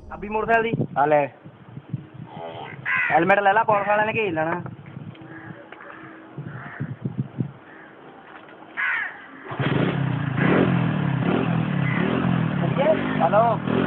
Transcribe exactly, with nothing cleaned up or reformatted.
ਅਭੀ ਮੋਟਰਸਾਈਕਲ ਦੀ ਆ ਲੈ ਹੈਲਮਟ ਲੈ ਲਾ, ਪੁਲਿਸ ਵਾਲਿਆਂ ਨੇ ਘੇਰ ਲੈਣਾ। ਹਲੋ